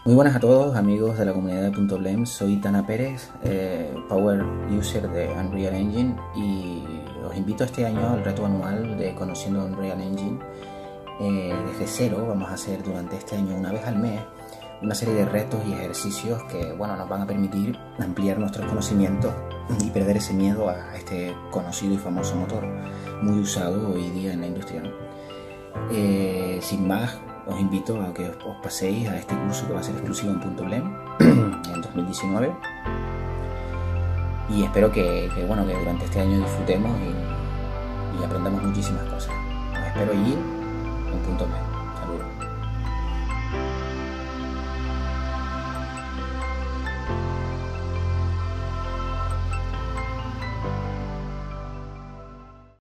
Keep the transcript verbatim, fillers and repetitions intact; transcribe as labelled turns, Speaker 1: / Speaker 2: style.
Speaker 1: Muy buenas a todos amigos de la comunidad de Punto Blem, soy Tana Pérez, eh, Power User de Unreal Engine, y os invito este año al reto anual de Conociendo Unreal Engine. Eh, desde cero vamos a hacer durante este año una vez al mes una serie de retos y ejercicios que bueno, nos van a permitir ampliar nuestros conocimientos y perder ese miedo a este conocido y famoso motor muy usado hoy día en la industria, ¿no? Eh, sin más, os invito a que os, os paséis a este curso que va a ser exclusivo en Punto Blem en dos mil diecinueve, y espero que, que, bueno, que durante este año disfrutemos y, y aprendamos muchísimas cosas. Os espero allí en Punto Blem.